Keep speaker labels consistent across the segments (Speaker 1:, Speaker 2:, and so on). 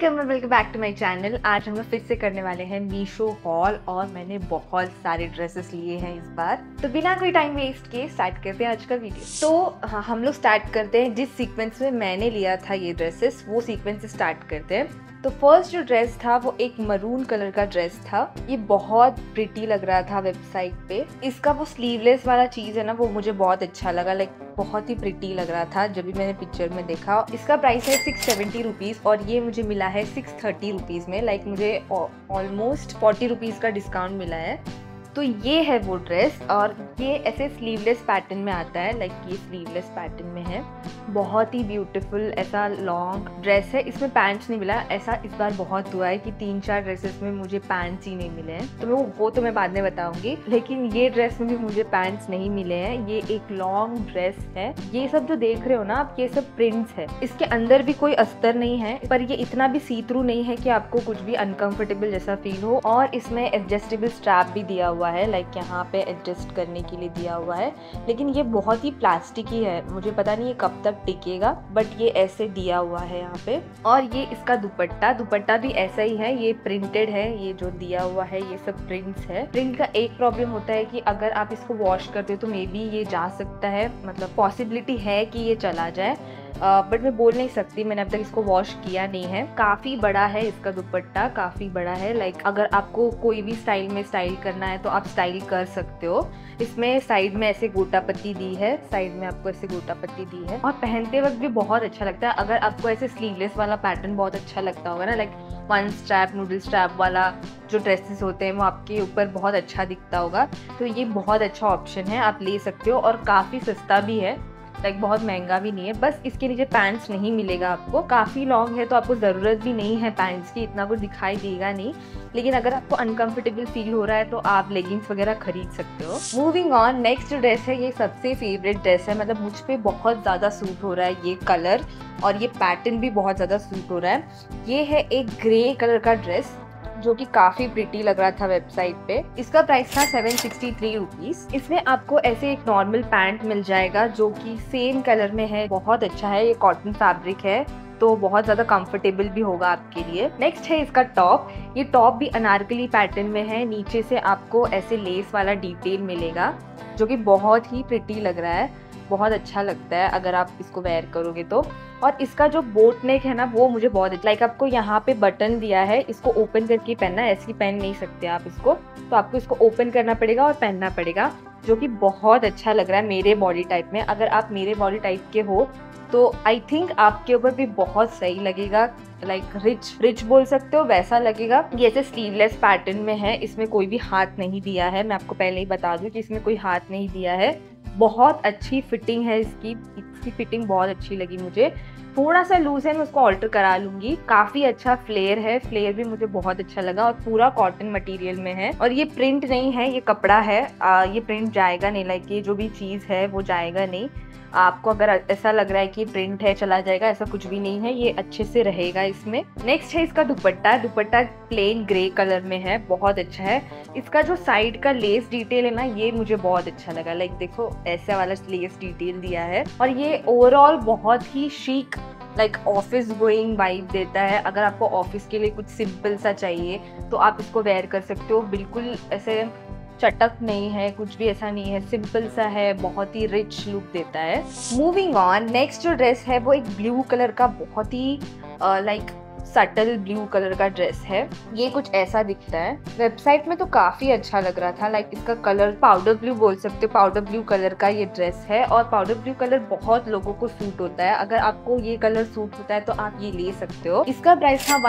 Speaker 1: Welcome back to my channel. आज हम लोग फिर से करने वाले हैं मीशो हॉल और मैंने बहुत सारे ड्रेसेस लिए हैं इस बार। तो बिना कोई टाइम वेस्ट किए स्टार्ट करते हैं आज का वीडियो। तो हाँ, हम लोग स्टार्ट करते हैं जिस सीक्वेंस में मैंने लिया था ये ड्रेसेस, वो सीक्वेंस से स्टार्ट करते हैं। तो फर्स्ट जो ड्रेस था वो एक मरून कलर का ड्रेस था। ये बहुत प्रिटी लग रहा था वेबसाइट पे। इसका वो स्लीवलेस वाला चीज है ना, वो मुझे बहुत अच्छा लगा। लाइक बहुत ही प्रिटी लग रहा था जब भी मैंने पिक्चर में देखा। इसका प्राइस है 670 रुपीज़ और ये मुझे मिला है 630 रुपीज़ में। लाइक मुझे ऑलमोस्ट 40 रुपीज़ का डिस्काउंट मिला है। तो ये है वो ड्रेस और ये ऐसे स्लीवलेस पैटर्न में आता है। लाइक ये स्लीवलेस पैटर्न में है। बहुत ही ब्यूटीफुल ऐसा लॉन्ग ड्रेस है। इसमें पैंट्स नहीं मिला। ऐसा इस बार बहुत हुआ है कि 3-4 ड्रेसेस में मुझे पैंट्स ही नहीं मिले हैं। तो वो तो मैं बाद में बताऊंगी। लेकिन ये ड्रेस में भी मुझे पैंट्स नहीं मिले हैं। ये एक लॉन्ग ड्रेस है। ये सब जो देख रहे हो ना आप, ये सब प्रिंट्स है। इसके अंदर भी कोई अस्तर नहीं है, पर ये इतना भी सी थ्रू नहीं है कि आपको कुछ भी अनकंफर्टेबल जैसा फील हो। और इसमें एडजस्टेबल स्ट्रैप भी दिया हुआ है। लाइक यहाँ पे एडजस्ट करने के लिए दिया हुआ है। लेकिन ये बहुत ही प्लास्टिक ही है। मुझे पता नहीं ये कब तक टिकेगा, बट ये ऐसे दिया हुआ है यहाँ पे। और ये इसका दुपट्टा भी ऐसा ही है। ये प्रिंटेड है। ये जो दिया हुआ है ये सब प्रिंट्स है। प्रिंट का एक प्रॉब्लम होता है कि अगर आप इसको वॉश करते हो तो मे बी ये जा सकता है, मतलब पॉसिबिलिटी है कि ये चला जाए। बट मैं बोल नहीं सकती, मैंने अब तक इसको वॉश किया नहीं है। काफ़ी बड़ा है इसका दुपट्टा, काफ़ी बड़ा है। लाइक अगर आपको कोई भी स्टाइल में स्टाइल करना है तो आप स्टाइल कर सकते हो। इसमें साइड में ऐसे गोटा पत्ती दी है, साइड में आपको ऐसे गोटा पत्ती दी है और पहनते वक्त भी बहुत अच्छा लगता है। अगर आपको ऐसे स्लीवलेस वाला पैटर्न बहुत अच्छा लगता होगा ना, like one strap noodle strap वाला जो ड्रेसेस होते हैं वो आपके ऊपर बहुत अच्छा दिखता होगा, तो ये बहुत अच्छा ऑप्शन है, आप ले सकते हो। और काफ़ी सस्ता भी है। लाइक बहुत महंगा भी नहीं है। बस इसके नीचे पैंट्स नहीं मिलेगा आपको। काफ़ी लॉन्ग है तो आपको ज़रूरत भी नहीं है पैंट्स की, इतना कुछ दिखाई देगा नहीं। लेकिन अगर आपको अनकंफर्टेबल फील हो रहा है तो आप लेगिंग्स वगैरह खरीद सकते हो। मूविंग ऑन, नेक्स्ट ड्रेस है, ये सबसे फेवरेट ड्रेस है। मतलब मुझ पे बहुत ज़्यादा सूट हो रहा है ये कलर और ये पैटर्न भी बहुत ज़्यादा सूट हो रहा है। ये है एक ग्रे कलर का ड्रेस जो कि काफ़ी प्रिटी लग रहा था वेबसाइट पे। इसका प्राइस था 763 रुपीज़। इसमें आपको ऐसे एक नॉर्मल पैंट मिल जाएगा जो कि सेम कलर में है। बहुत अच्छा है। ये कॉटन फैब्रिक है तो बहुत ज़्यादा कंफर्टेबल भी होगा आपके लिए। नेक्स्ट है इसका टॉप। ये टॉप भी अनारकली पैटर्न में है। नीचे से आपको ऐसे लेस वाला डिटेल मिलेगा जो कि बहुत ही प्रिटी लग रहा है। बहुत अच्छा लगता है अगर आप इसको वेयर करोगे तो। और इसका जो बोट नेक है ना, वो मुझे बहुत लाइक आपको यहाँ पे बटन दिया है, इसको ओपन करके पहनना है। ऐसे ही पहन नहीं सकते आप इसको, तो आपको इसको ओपन करना पड़ेगा और पहनना पड़ेगा, जो कि बहुत अच्छा लग रहा है मेरे बॉडी टाइप में। अगर आप मेरे बॉडी टाइप के हो तो आई थिंक आपके ऊपर भी बहुत सही लगेगा। लाइक रिच बोल सकते हो, वैसा लगेगा। ये ऐसे स्लीवलेस पैटर्न में है। इसमें कोई भी हाथ नहीं दिया है। मैं आपको पहले ही बता दूं कि इसमें कोई हाथ नहीं दिया है। बहुत अच्छी फिटिंग है इसकी फिटिंग बहुत अच्छी लगी मुझे। थोड़ा सा लूज है, मैं उसको ऑल्टर करा लूंगी। काफी अच्छा फ्लेयर है, फ्लेयर भी मुझे बहुत अच्छा लगा और पूरा कॉटन मटेरियल में है। और ये प्रिंट नहीं है, ये कपड़ा है। ये प्रिंट जाएगा नहीं। लाइक ये जो भी चीज है वो जाएगा नहीं। आपको अगर ऐसा लग रहा है कि प्रिंट है चला जाएगा, ऐसा कुछ भी नहीं है, ये अच्छे से रहेगा इसमें। नेक्स्ट है इसका दुपट्टा प्लेन ग्रे कलर में है। बहुत अच्छा है। इसका जो साइड का लेस डिटेल है ना, ये मुझे बहुत अच्छा लगा। लाइक देखो ऐसा वाला लेस डिटेल दिया है और ये ओवरऑल बहुत ही chic, like office going vibe देता है। अगर आपको ऑफिस के लिए कुछ सिंपल सा चाहिए तो आप इसको वेयर कर सकते हो। बिल्कुल ऐसे चटक नहीं है, कुछ भी ऐसा नहीं है, सिंपल सा है, बहुत ही रिच लुक देता है। मूविंग ऑन, नेक्स्ट जो ड्रेस है वो एक ब्लू कलर का बहुत ही लाइक सटल ब्लू कलर का ड्रेस है। ये कुछ ऐसा दिखता है। वेबसाइट में तो काफी अच्छा लग रहा था। लाइक इसका कलर पाउडर ब्लू बोल सकते हो। पाउडर ब्लू कलर का ये ड्रेस है और पाउडर ब्लू कलर बहुत लोगों को सूट होता है। अगर आपको ये कलर सूट होता है तो आप ये ले सकते हो। इसका प्राइस था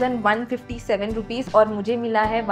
Speaker 1: 1157 रुपीज और मुझे मिला है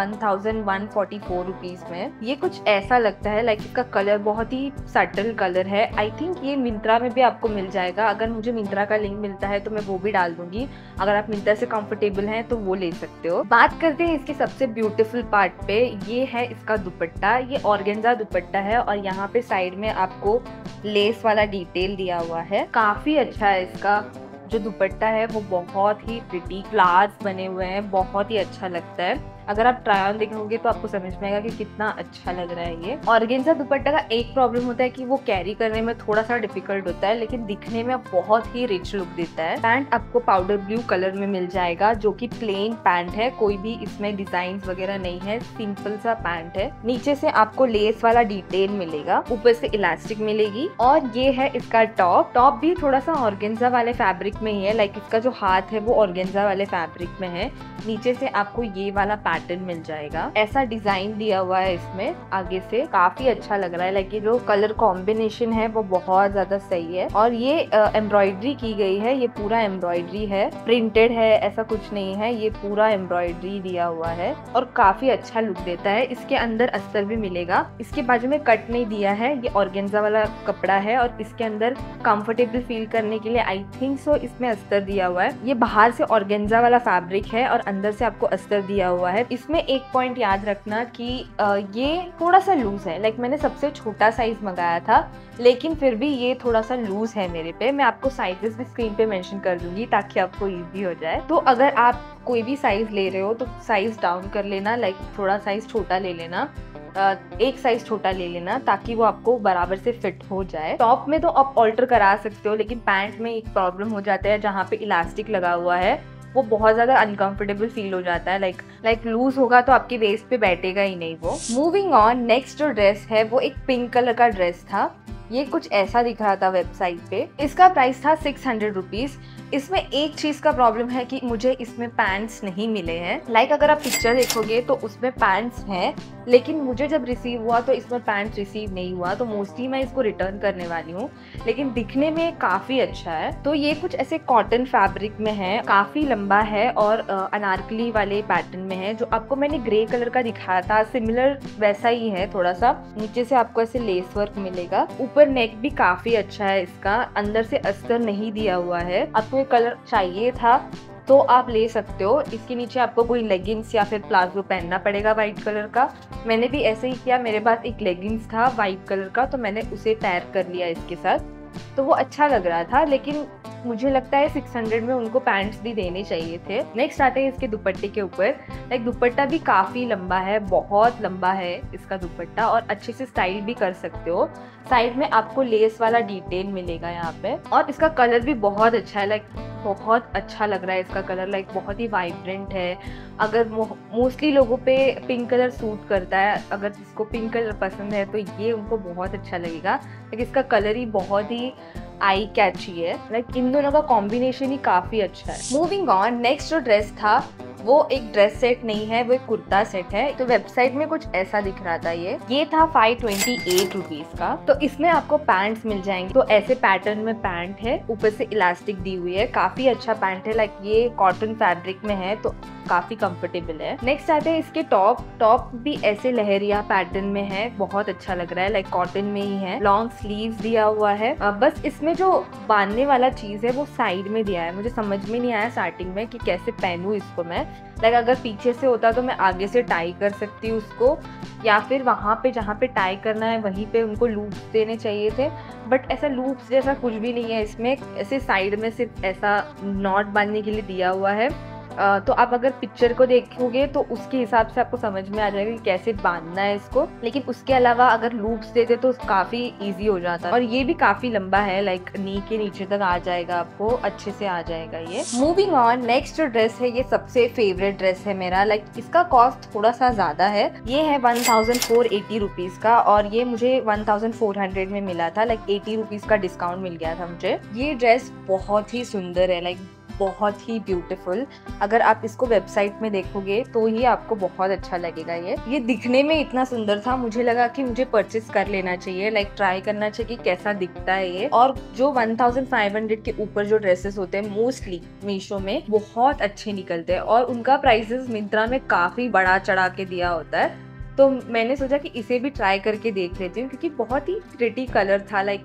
Speaker 1: 1144 रुपीज में। ये कुछ ऐसा लगता है। लाइक इसका कलर बहुत ही सटल कलर है। आई थिंक ये मिंत्रा में भी आपको मिल जाएगा। अगर मुझे मिंत्रा का लिंक मिलता है तो मैं वो भी डाल दूंगी। अगर आप मिंत्रा से कंफर्टेबल हैं तो वो ले सकते हो। बात करते हैं इसके सबसे ब्यूटीफुल पार्ट पे। ये है इसका दुपट्टा। ये ऑर्गेन्जा दुपट्टा है और यहाँ पे साइड में आपको लेस वाला डिटेल दिया हुआ है। काफी अच्छा है इसका जो दुपट्टा है, वो बहुत ही प्रिटी फ्लावर्स बने हुए हैं, बहुत ही अच्छा लगता है। अगर आप ट्राई ऑन देखोगे तो आपको समझ में आएगा कि कितना अच्छा लग रहा है ये। ऑर्गेन्जा दुपट्टा का एक प्रॉब्लम होता है कि वो कैरी करने में थोड़ा सा डिफिकल्ट होता है, लेकिन दिखने में बहुत ही रिच लुक देता है। पैंट आपको पाउडर ब्लू कलर में मिल जाएगा, जो कि प्लेन पैंट है, कोई भी इसमें डिजाइन वगैरह नहीं है, सिंपल सा पैंट है। नीचे से आपको लेस वाला डिटेल मिलेगा, ऊपर से इलास्टिक मिलेगी। और ये है इसका टॉप। टॉप भी थोड़ा सा ऑर्गेन्जा वाले फैब्रिक में ही है, लाइक इसका जो हाथ है वो ऑर्गेन्जा वाले फैब्रिक में है। नीचे से आपको ये वाला पैटर्न मिल जाएगा, ऐसा डिजाइन दिया हुआ है इसमें आगे से, काफी अच्छा लग रहा है। लाइक ये जो कलर कॉम्बिनेशन है वो बहुत ज्यादा सही है। और ये एम्ब्रॉयडरी की गई है, ये पूरा एम्ब्रॉयडरी है, प्रिंटेड है ऐसा कुछ नहीं है, ये पूरा एम्ब्रॉयडरी दिया हुआ है और काफी अच्छा लुक देता है। इसके अंदर अस्तर भी मिलेगा, इसके बाजू में कट नहीं दिया है, ये ऑर्गेन्जा वाला कपड़ा है और इसके अंदर कंफर्टेबल फील करने के लिए आई थिंक सो इसमें अस्तर दिया हुआ है। ये बाहर से ऑर्गेन्जा वाला फैब्रिक है और अंदर से आपको अस्तर दिया हुआ है। इसमें एक पॉइंट याद रखना कि ये थोड़ा सा लूज है, लाइक मैंने सबसे छोटा साइज मंगाया था, लेकिन फिर भी ये थोड़ा सा लूज है मेरे पे। मैं आपको साइजेस भी स्क्रीन पे मेंशन कर दूंगी ताकि आपको इजी हो जाए। तो अगर आप कोई भी साइज ले रहे हो तो साइज डाउन कर लेना, लाइक थोड़ा साइज छोटा ले लेना, एक साइज छोटा ले लेना ताकि वो आपको बराबर से फिट हो जाए। टॉप में तो आप ऑल्टर करा सकते हो, लेकिन पैंट में एक प्रॉब्लम हो जाता है, जहाँ पे इलास्टिक लगा हुआ है वो बहुत ज्यादा अनकंफर्टेबल फील हो जाता है। लाइक लूज होगा तो आपके वेस्ट पे बैठेगा ही नहीं वो। मूविंग ऑन, नेक्स्ट जो ड्रेस है वो एक पिंक कलर का ड्रेस था। ये कुछ ऐसा दिख रहा था वेबसाइट पे। इसका प्राइस था 600 रुपीज। इसमें एक चीज का प्रॉब्लम है कि मुझे इसमें पैंट्स नहीं मिले हैं। लाइक अगर आप पिक्चर देखोगे तो उसमें पैंट्स हैं, लेकिन मुझे जब रिसीव हुआ तो इसमें पैंट्स रिसीव नहीं हुआ, तो मोस्टली मैं इसको रिटर्न करने वाली हूँ। लेकिन दिखने में काफी अच्छा है। तो ये कुछ ऐसे कॉटन फैब्रिक में है, काफी लंबा है और अनारकली वाले पैटर्न में है, जो आपको मैंने ग्रे कलर का दिखाया था सिमिलर वैसा ही है थोड़ा सा। नीचे से आपको ऐसे लेस वर्क मिलेगा, ऊपर नेक भी काफी अच्छा है इसका, अंदर से अस्तर नहीं दिया हुआ है। आपको ये कलर चाहिए था तो आप ले सकते हो। इसके नीचे आपको कोई लेगिंग्स या फिर प्लाजो पहनना पड़ेगा वाइट कलर का। मैंने भी ऐसे ही किया, मेरे पास एक लेगिंग्स था वाइट कलर का, तो मैंने उसे पैर कर लिया इसके साथ, तो वो अच्छा लग रहा था। लेकिन मुझे लगता है 600 में उनको पैंट्स भी देने चाहिए थे। नेक्स्ट आते हैं इसके दुपट्टे के ऊपर। लाइक दुपट्टा भी काफी लंबा है, बहुत लंबा है इसका दुपट्टा, और अच्छे से स्टाइल भी कर सकते हो। साइड में आपको लेस वाला डिटेल मिलेगा यहाँ पे, और इसका कलर भी बहुत अच्छा है। लाइक बहुत अच्छा लग रहा है इसका कलर, लाइक बहुत ही वाइब्रेंट है। अगर मोस्टली लोगों पे पिंक कलर सूट करता है, अगर जिसको पिंक कलर पसंद है तो ये उनको बहुत अच्छा लगेगा। लाइक इसका कलर ही बहुत ही आई कैची है, लाइक इन दोनों का कॉम्बिनेशन ही काफी अच्छा है। मूविंग ऑन, नेक्स्ट जो ड्रेस था वो एक ड्रेस सेट नहीं है, वो एक कुर्ता सेट है। तो वेबसाइट में कुछ ऐसा दिख रहा था। ये था 528 रुपीज का। तो इसमें आपको पैंट्स मिल जाएंगे, तो ऐसे पैटर्न में पैंट है, ऊपर से इलास्टिक दी हुई है, काफी अच्छा पैंट है। लाइक ये कॉटन फैब्रिक में है तो काफी कंफर्टेबल है। नेक्स्ट आते हैं इसके टॉप भी ऐसे लहरिया पैटर्न में है, बहुत अच्छा लग रहा है, लाइक कॉटन में ही है, लॉन्ग स्लीव्स दिया हुआ है। बस इसमें जो बांधने वाला चीज है वो साइड में दिया है, मुझे समझ में नहीं आया स्टार्टिंग में कि कैसे पहनूं इसको मैं। लाइक अगर पीछे से होता तो मैं आगे से टाई कर सकती हूँ उसको, या फिर वहाँ पे जहाँ पे टाई करना है वहीं पे उनको लूप्स देने चाहिए थे, बट ऐसा लूप्स जैसा कुछ भी नहीं है इसमें। ऐसे साइड में सिर्फ ऐसा नॉट बांधने के लिए दिया हुआ है। तो आप अगर पिक्चर को देखोगे तो उसके हिसाब से आपको समझ में आ जाएगा कि कैसे बांधना है इसको, लेकिन उसके अलावा अगर लूप्स देते तो काफी इजी हो जाता। और ये भी काफी लंबा है, लाइक नी के नीचे तक आ जाएगा, आपको अच्छे से आ जाएगा ये। मूविंग ऑन, नेक्स्ट जो ड्रेस है ये सबसे फेवरेट ड्रेस है मेरा। लाइक इसका कॉस्ट थोड़ा सा ज्यादा है, ये है 1480 रुपीज का, और ये मुझे 1400 में मिला था। लाइक 80 रुपीज का डिस्काउंट मिल गया था मुझे। ये ड्रेस बहुत ही सुंदर है, लाइक बहुत ही ब्यूटीफुल। अगर आप इसको वेबसाइट में देखोगे तो ही आपको बहुत अच्छा लगेगा। ये दिखने में इतना सुंदर था, मुझे लगा कि मुझे परचेस कर लेना चाहिए, लाइक ट्राई करना चाहिए कि कैसा दिखता है ये। और जो 1500 के ऊपर जो ड्रेसेस होते हैं मोस्टली मीशो में बहुत अच्छे निकलते हैं, और उनका प्राइसेस मिंत्रा में काफी बड़ा चढ़ा के दिया होता है। तो मैंने सोचा कि इसे भी ट्राई करके देख लेती हूँ, क्योंकि बहुत ही प्रिटी कलर था, लाइक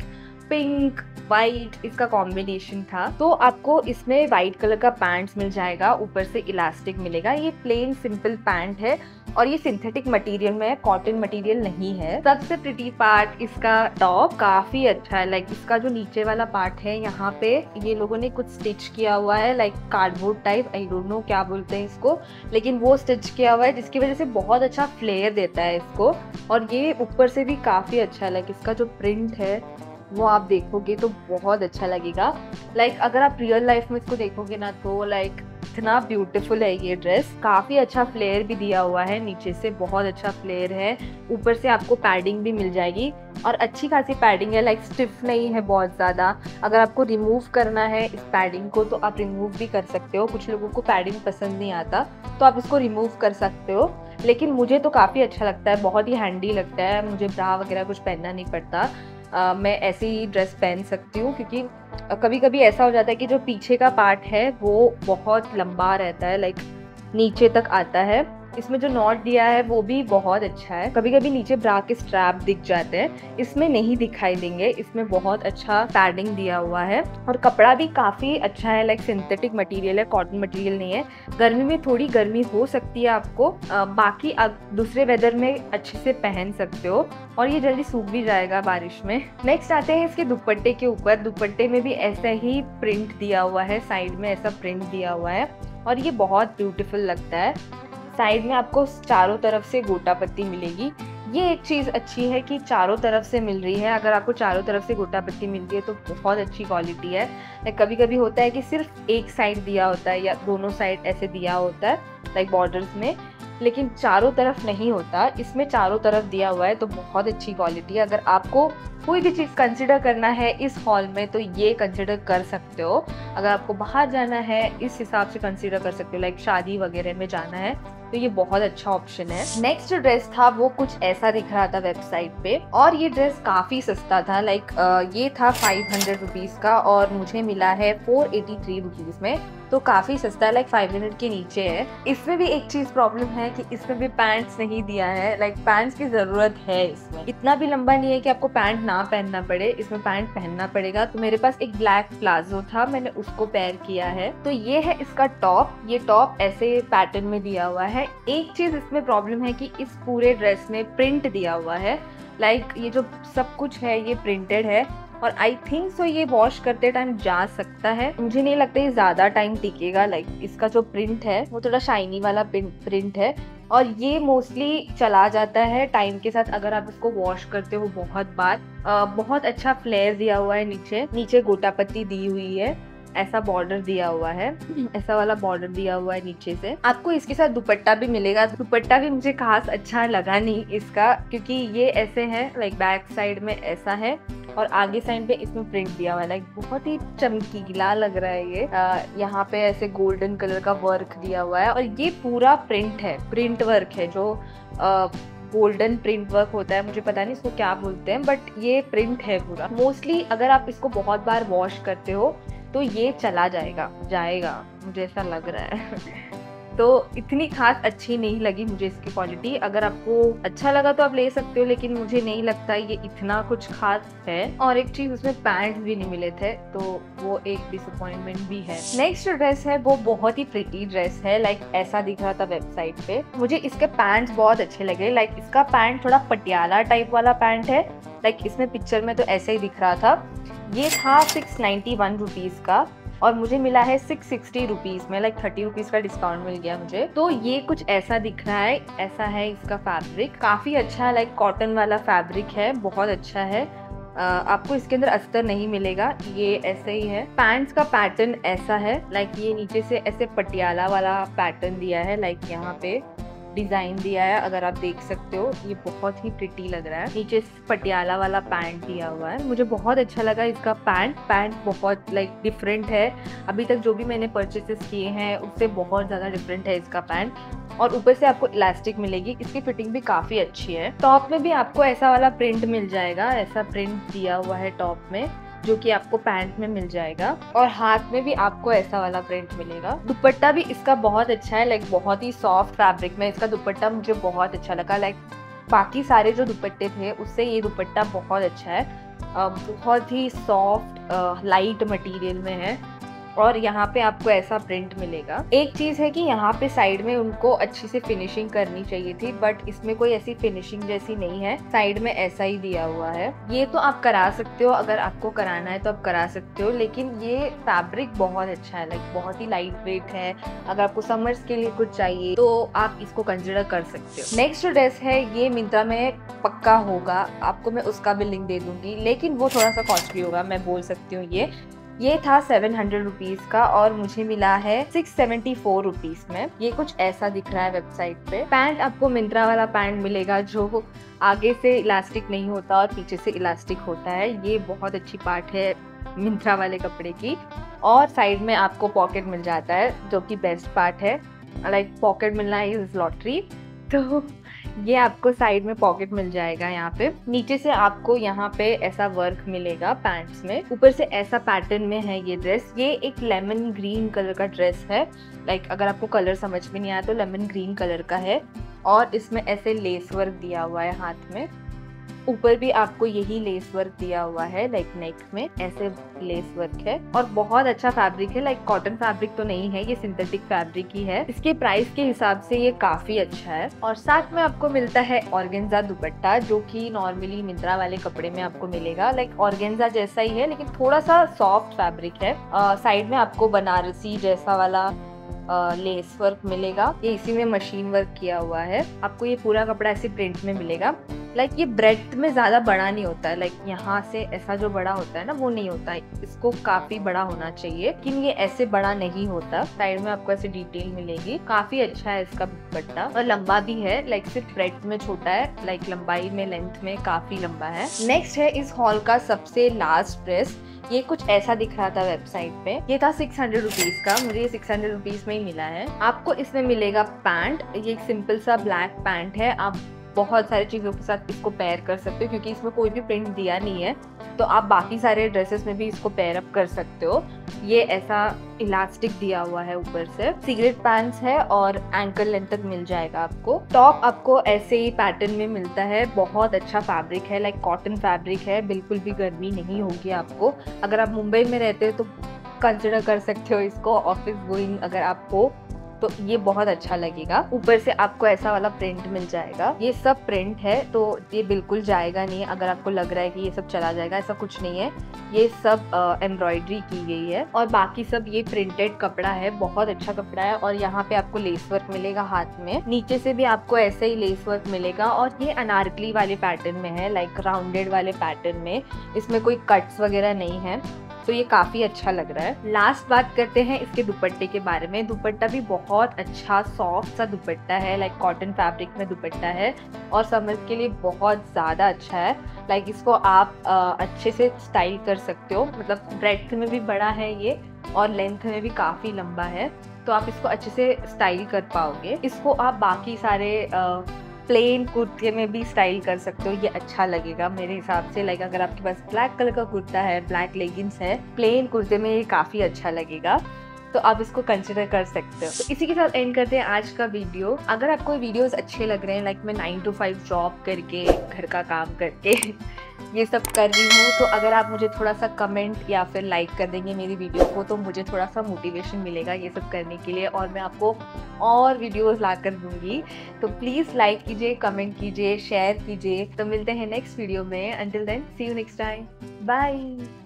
Speaker 1: पिंक वाइट इसका कॉम्बिनेशन था। तो आपको इसमें वाइट कलर का पैंट्स मिल जाएगा, ऊपर से इलास्टिक मिलेगा। ये प्लेन सिंपल पैंट है और ये सिंथेटिक मटेरियल में है, कॉटन मटेरियल नहीं है। सबसे प्रिटी पार्ट इसका टॉप काफी अच्छा है। लाइक इसका जो नीचे वाला पार्ट है, यहाँ पे ये लोगों ने कुछ स्टिच किया हुआ है, like cardboard type, I don't know क्या बोलते हैं इसको, लेकिन वो स्टिच किया हुआ है जिसकी वजह से बहुत अच्छा फ्लेयर देता है इसको। और ये ऊपर से भी काफी अच्छा है। लाइक इसका जो प्रिंट है वो आप देखोगे तो बहुत अच्छा लगेगा। लाइक अगर आप रियल लाइफ में इसको देखोगे ना तो लाइक इतना ब्यूटीफुल है ये ड्रेस। काफी अच्छा फ्लेयर भी दिया हुआ है, नीचे से बहुत अच्छा फ्लेयर है, ऊपर से आपको पैडिंग भी मिल जाएगी और अच्छी खासी पैडिंग है। लाइक स्टिफ नहीं है बहुत ज़्यादा। अगर आपको रिमूव करना है इस पैडिंग को तो आप रिमूव भी कर सकते हो। कुछ लोगों को पैडिंग पसंद नहीं आता तो आप इसको रिमूव कर सकते हो, लेकिन मुझे तो काफ़ी अच्छा लगता है, बहुत ही हैंडी लगता है। मुझे ब्रा वगैरह कुछ पहनना नहीं पड़ता, मैं ऐसी ही ड्रेस पहन सकती हूँ, क्योंकि कभी कभी ऐसा हो जाता है कि जो पीछे का पार्ट है वो बहुत लंबा रहता है, लाइक नीचे तक आता है। इसमें जो नॉट दिया है वो भी बहुत अच्छा है। कभी कभी नीचे ब्रा के स्ट्रैप दिख जाते हैं, इसमें नहीं दिखाई देंगे। इसमें बहुत अच्छा पैडिंग दिया हुआ है और कपड़ा भी काफ़ी अच्छा है, लाइक सिंथेटिक मटेरियल है, कॉटन मटेरियल नहीं है। गर्मी में थोड़ी गर्मी हो सकती है आपको, बाकी आप दूसरे वेदर में अच्छे से पहन सकते हो और ये जल्दी सूख भी जाएगा बारिश में। नेक्स्ट आते हैं इसके दुपट्टे के ऊपर। दुपट्टे में भी ऐसा ही प्रिंट दिया हुआ है, साइड में ऐसा प्रिंट दिया हुआ है और ये बहुत ब्यूटीफुल लगता है। साइड में आपको चारों तरफ से गोटा पत्ती मिलेगी। ये एक चीज़ अच्छी है कि चारों तरफ से मिल रही है। अगर आपको चारों तरफ से गोटा पत्ती मिल रही है तो बहुत अच्छी क्वालिटी है। कभी कभी होता है कि सिर्फ एक साइड दिया होता है या दोनों साइड ऐसे दिया होता है लाइक बॉर्डर्स में, लेकिन चारों तरफ नहीं होता। इसमें चारों तरफ दिया हुआ है तो बहुत अच्छी क्वालिटी है। अगर आपको कोई भी चीज़ कंसिडर करना है इस हॉल में तो ये कंसिडर कर सकते हो। अगर आपको बाहर जाना है इस हिसाब से कंसिडर कर सकते हो, लाइक शादी वगैरह में जाना है तो ये बहुत अच्छा ऑप्शन है। नेक्स्ट जो ड्रेस था वो कुछ ऐसा दिख रहा था वेबसाइट पे और ये ड्रेस काफ़ी सस्ता था। लाइक ये था 500 रुपीज़ का और मुझे मिला है 483 रुपीज़ में, तो काफ़ी सस्ता है, लाइक 500 के नीचे है। इसमें भी एक चीज़ प्रॉब्लम है कि इसमें भी पैंट्स नहीं दिया है। लाइक पैंट्स की ज़रूरत है इसमें, इतना भी लंबा नहीं है कि आपको पैंट ना पहनना पड़े, इसमें पैंट पहनना पड़ेगा। तो मेरे पास एक ब्लैक प्लाजो था, मैंने उसको पेयर किया है। तो ये है इसका टॉप। ये टॉप ऐसे पैटर्न में दिया हुआ है। एक चीज़ इसमें प्रॉब्लम है कि इस पूरे ड्रेस में प्रिंट दिया हुआ है। लाइक ये जो सब कुछ है ये प्रिंटेड है और आई थिंक सो ये वॉश करते टाइम जा सकता है। मुझे नहीं लगता ये ज़्यादा टाइम टिकेगा। लाइक इसका जो प्रिंट है वो थोड़ा शाइनी वाला प्रिंट है और ये मोस्टली चला जाता है टाइम के साथ अगर आप इसको वॉश करते हो बहुत बार। बहुत अच्छा फ्लेयर दिया हुआ है, नीचे गोटा पत्ती दी हुई है, ऐसा बॉर्डर दिया हुआ है, ऐसा वाला बॉर्डर दिया हुआ है नीचे से। आपको इसके साथ दुपट्टा भी मिलेगा। दुपट्टा भी मुझे खास अच्छा लगा नहीं इसका, क्योंकि ये ऐसे है, लाइक बैक साइड में ऐसा है और आगे साइड पे इसमें प्रिंट दिया हुआ है। लाइक बहुत ही चमकीला लग रहा है ये। यहाँ पे ऐसे गोल्डन कलर का वर्क दिया हुआ है और ये पूरा प्रिंट है, प्रिंट वर्क है, जो गोल्डन प्रिंट वर्क होता है, मुझे पता नहीं इसको क्या बोलते हैं, बट ये प्रिंट है पूरा। मोस्टली अगर आप इसको बहुत बार वॉश करते हो तो ये चला जाएगा, मुझे ऐसा लग रहा है। तो इतनी खास अच्छी नहीं लगी मुझे इसकी क्वालिटी। अगर आपको अच्छा लगा तो आप ले सकते हो, लेकिन मुझे नहीं लगता ये इतना कुछ खास है। और एक चीज, उसमें पैंट्स भी नहीं मिले थे तो वो एक डिसअपॉइंटमेंट भी है। नेक्स्ट ड्रेस है वो बहुत ही प्रिटी ड्रेस है, लाइक ऐसा दिख रहा था वेबसाइट पे। मुझे इसके पैंट्स बहुत अच्छे लगे। लाइक इसका पैंट थोड़ा पटियाला टाइप वाला पैंट है, लाइक इसमें पिक्चर में तो ऐसे ही दिख रहा था। ये था 691 रुपीज़ का और मुझे मिला है 660 रुपीज़ में, लाइक 30 रुपीज़ का डिस्काउंट मिल गया मुझे। तो ये कुछ ऐसा दिख रहा है, ऐसा है इसका फैब्रिक, काफ़ी अच्छा है, लाइक कॉटन वाला फैब्रिक है, बहुत अच्छा है। आपको इसके अंदर अस्तर नहीं मिलेगा, ये ऐसे ही है। पैंट्स का पैटर्न ऐसा है, लाइक ये नीचे से ऐसे पटियाला वाला पैटर्न दिया है, लाइक यहाँ पे डिज़ाइन दिया है, अगर आप देख सकते हो। ये बहुत ही प्रिटी लग रहा है। नीचे पटियाला वाला पैंट दिया हुआ है, मुझे बहुत अच्छा लगा इसका पैंट बहुत लाइक डिफरेंट है। अभी तक जो भी मैंने परचेसेस किए हैं उससे बहुत ज़्यादा डिफरेंट है इसका पैंट। और ऊपर से आपको इलास्टिक मिलेगी, इसकी फिटिंग भी काफ़ी अच्छी है। टॉप में भी आपको ऐसा वाला प्रिंट मिल जाएगा, ऐसा प्रिंट दिया हुआ है टॉप में, जो कि आपको पैंट में मिल जाएगा और हाथ में भी आपको ऐसा वाला प्रिंट मिलेगा। दुपट्टा भी इसका बहुत अच्छा है, लाइक बहुत ही सॉफ्ट फैब्रिक में इसका दुपट्टा मुझे बहुत अच्छा लगा। लाइक बाकी सारे जो दुपट्टे थे उससे ये दुपट्टा बहुत अच्छा है। बहुत ही सॉफ्ट लाइट मटेरियल में है और यहाँ पे आपको ऐसा प्रिंट मिलेगा। एक चीज़ है कि यहाँ पे साइड में उनको अच्छी से फिनिशिंग करनी चाहिए थी, बट इसमें कोई ऐसी फिनिशिंग जैसी नहीं है, साइड में ऐसा ही दिया हुआ है। ये तो आप करा सकते हो, अगर आपको कराना है तो आप करा सकते हो, लेकिन ये फैब्रिक बहुत अच्छा है, लाइक बहुत ही लाइट वेट है। अगर आपको समर्स के लिए कुछ चाहिए तो आप इसको कंसिडर कर सकते हो। नेक्स्ट ड्रेस है, ये मिंत्रा में पक्का होगा, आपको मैं उसका भी लिंक दे दूंगी, लेकिन वो थोड़ा सा कॉस्टली होगा, मैं बोल सकती हूँ। ये था 700 रुपीज़ का और मुझे मिला है 674 रुपीज़ में। ये कुछ ऐसा दिख रहा है वेबसाइट पे। पैंट आपको मिंत्रा वाला पैंट मिलेगा जो आगे से इलास्टिक नहीं होता और पीछे से इलास्टिक होता है। ये बहुत अच्छी पार्ट है मिंत्रा वाले कपड़े की। और साइड में आपको पॉकेट मिल जाता है जो कि बेस्ट पार्ट है, लाइक पॉकेट मिलना इज लॉटरी। तो ये आपको साइड में पॉकेट मिल जाएगा। यहाँ पे नीचे से आपको यहाँ पे ऐसा वर्क मिलेगा पैंट्स में, ऊपर से ऐसा पैटर्न में है ये ड्रेस। ये एक लेमन ग्रीन कलर का ड्रेस है, लाइक अगर आपको कलर समझ में नहीं आया तो लेमन ग्रीन कलर का है और इसमें ऐसे लेस वर्क दिया हुआ है हाथ में। ऊपर भी आपको यही लेस वर्क दिया हुआ है, लाइक नेक में ऐसे लेस वर्क है और बहुत अच्छा फैब्रिक है, लाइक कॉटन फैब्रिक तो नहीं है, ये सिंथेटिक फैब्रिक ही है। इसके प्राइस के हिसाब से ये काफी अच्छा है। और साथ में आपको मिलता है ऑर्गेन्जा दुपट्टा, जो कि नॉर्मली मिंत्रा वाले कपड़े में आपको मिलेगा, लाइक ऑर्गेन्जा जैसा ही है लेकिन थोड़ा सा सॉफ्ट फैब्रिक है। साइड में आपको बनारसी जैसा वाला लेस वर्क मिलेगा, ये इसी में मशीन वर्क किया हुआ है। आपको ये पूरा कपड़ा ऐसे प्रिंट में मिलेगा। लाइक ये ब्रेड्थ में ज़्यादा बड़ा नहीं होता है, लाइक यहाँ से ऐसा जो बड़ा होता है ना वो नहीं होता है, इसको काफ़ी बड़ा होना चाहिए, लेकिन ये ऐसे बड़ा नहीं होता। साइड में आपको ऐसे डिटेल मिलेगी, काफ़ी अच्छा है इसका दुपट्टा और लंबा भी है, लाइक सिर्फ ब्रेड्थ में छोटा है, लाइक लंबाई में लेंथ में काफ़ी लंबा है। नेक्स्ट है इस हॉल का सबसे लास्ट ड्रेस। ये कुछ ऐसा दिख रहा था वेबसाइट पे, ये था 600 रुपीज का, मुझे ये 600 रुपीज में ही मिला है। आपको इसमें मिलेगा पैंट, ये एक सिंपल सा ब्लैक पैंट है। आप बहुत सारी चीज़ों के साथ इसको पेयर कर सकते हो, क्योंकि इसमें कोई भी प्रिंट दिया नहीं है, तो आप बाकी सारे ड्रेसेस में भी इसको पेयर अप कर सकते हो। ये ऐसा इलास्टिक दिया हुआ है ऊपर से, सिगरेट पैंट्स है और एंकल लेंथ तक मिल जाएगा आपको। टॉप आपको ऐसे ही पैटर्न में मिलता है, बहुत अच्छा फैब्रिक है, लाइक कॉटन फैब्रिक है, बिल्कुल भी गर्मी नहीं होगी आपको। अगर आप मुंबई में रहते हो तो कंसिडर कर सकते हो इसको, ऑफिस गोइंग अगर आप हो तो ये बहुत अच्छा लगेगा। ऊपर से आपको ऐसा वाला प्रिंट मिल जाएगा, ये सब प्रिंट है तो ये बिल्कुल जाएगा नहीं। अगर आपको लग रहा है कि ये सब चला जाएगा, ऐसा कुछ नहीं है, ये सब एम्ब्रॉयडरी की गई है और बाकी सब ये प्रिंटेड कपड़ा है, बहुत अच्छा कपड़ा है। और यहाँ पे आपको लेस वर्क मिलेगा हाथ में, नीचे से भी आपको ऐसे ही लेस वर्क मिलेगा और ये अनारकली वाले पैटर्न में है, लाइक राउंडेड वाले पैटर्न में, इसमें कोई कट्स वगैरह नहीं है, तो ये काफ़ी अच्छा लग रहा है। लास्ट बात करते हैं इसके दुपट्टे के बारे में। दुपट्टा भी बहुत अच्छा सॉफ्ट सा दुपट्टा है, लाइक कॉटन फैब्रिक में दुपट्टा है और समर के लिए बहुत ज़्यादा अच्छा है। लाइक इसको आप अच्छे से स्टाइल कर सकते हो, मतलब ब्रेड्थ में भी बड़ा है ये और लेंथ में भी काफ़ी लंबा है, तो आप इसको अच्छे से स्टाइल कर पाओगे। इसको आप बाकी सारे प्लेन कुर्ते में भी स्टाइल कर सकते हो, ये अच्छा लगेगा मेरे हिसाब से। लाइक अगर आपके पास ब्लैक कलर का कुर्ता है, ब्लैक लेगिंग्स है, प्लेन कुर्ते में ये काफ़ी अच्छा लगेगा, तो आप इसको कंसिडर कर सकते हो। तो इसी के साथ एंड करते हैं आज का वीडियो। अगर आपको वीडियोस अच्छे लग रहे हैं, लाइक मैं 9 to 5 जॉब करके, घर का काम करके ये सब कर रही हूँ, तो अगर आप मुझे थोड़ा सा कमेंट या फिर लाइक कर देंगे मेरी वीडियो को, तो मुझे थोड़ा सा मोटिवेशन मिलेगा ये सब करने के लिए और मैं आपको और वीडियोस ला कर दूँगी। तो प्लीज़ लाइक कीजिए, कमेंट कीजिए, शेयर कीजिए। तो मिलते हैं नेक्स्ट वीडियो में। Until then see you next time, bye.